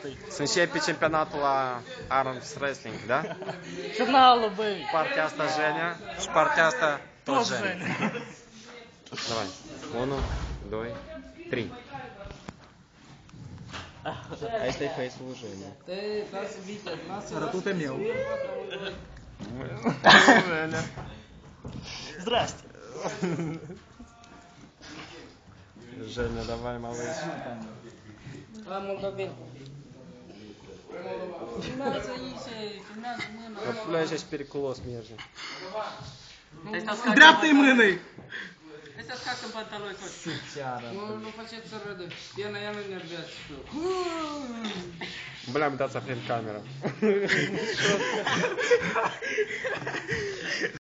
Să începe campionatul la Arms Wrestling, da? Finalul, băi. Partea asta Женя și partea asta tot Женя. Давай. 1, 2, 3. Asta e face-ul Женя. Arătul meu. Здрасте. Женя, давай, малыш. Отпляжешь перекулос между. Dreaptă-i mânăi! Ăsta scacă în pantaloni toți. Nu faceți să râdă. Diana, ea nu nervează și tu. Бля, мы даться пред камеру.